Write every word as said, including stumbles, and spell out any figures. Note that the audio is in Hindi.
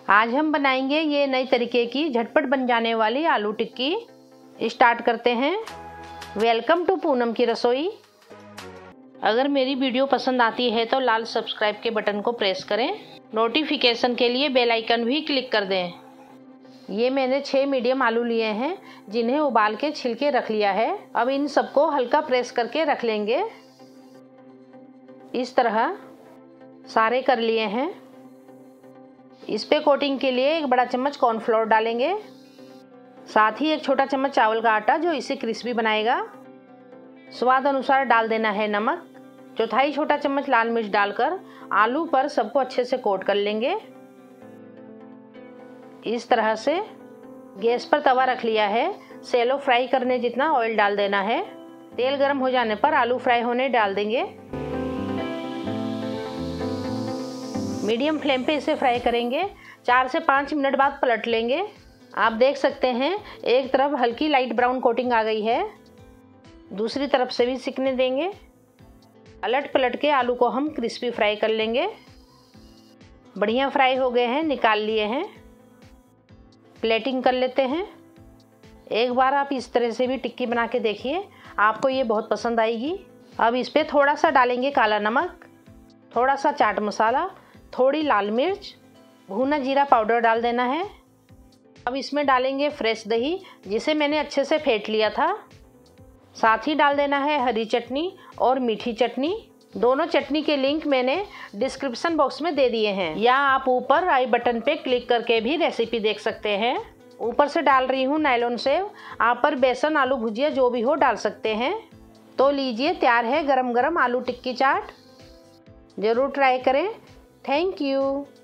आज हम बनाएंगे ये नई तरीके की झटपट बन जाने वाली आलू टिक्की। स्टार्ट करते हैं। वेलकम टू पूनम की रसोई। अगर मेरी वीडियो पसंद आती है तो लाल सब्सक्राइब के बटन को प्रेस करें। नोटिफिकेशन के लिए बेल आइकन भी क्लिक कर दें। ये मैंने छः मीडियम आलू लिए हैं जिन्हें उबाल के छिलके रख लिया है। अब इन सबको हल्का प्रेस करके रख लेंगे। इस तरह सारे कर लिए हैं। इस पे कोटिंग के लिए एक बड़ा चम्मच कॉर्नफ्लोर डालेंगे, साथ ही एक छोटा चम्मच चावल का आटा जो इसे क्रिस्पी बनाएगा। स्वाद अनुसार डाल देना है नमक। चौथाई छोटा चम्मच लाल मिर्च डालकर आलू पर सबको अच्छे से कोट कर लेंगे। इस तरह से गैस पर तवा रख लिया है। सैलो फ्राई करने जितना ऑयल डाल देना है। तेल गर्म हो जाने पर आलू फ्राई होने डाल देंगे। मीडियम फ्लेम पे इसे फ्राई करेंगे। चार से पाँच मिनट बाद पलट लेंगे। आप देख सकते हैं एक तरफ हल्की लाइट ब्राउन कोटिंग आ गई है, दूसरी तरफ से भी सिकने देंगे। अलट पलट के आलू को हम क्रिस्पी फ्राई कर लेंगे। बढ़िया फ्राई हो गए हैं, निकाल लिए हैं। प्लेटिंग कर लेते हैं। एक बार आप इस तरह से भी टिक्की बना के देखिए, आपको ये बहुत पसंद आएगी। अब इस पर थोड़ा सा डालेंगे काला नमक, थोड़ा सा चाट मसाला, थोड़ी लाल मिर्च, भुना जीरा पाउडर डाल देना है। अब इसमें डालेंगे फ्रेश दही जिसे मैंने अच्छे से फेंट लिया था। साथ ही डाल देना है हरी चटनी और मीठी चटनी। दोनों चटनी के लिंक मैंने डिस्क्रिप्शन बॉक्स में दे दिए हैं, या आप ऊपर आई बटन पे क्लिक करके भी रेसिपी देख सकते हैं। ऊपर से डाल रही हूँ नायलॉन सेव। आप पर बेसन, आलू भुजिया जो भी हो डाल सकते हैं। तो लीजिए, तैयार है गरम गरम आलू टिक्की चाट। ज़रूर ट्राई करें। Thank you.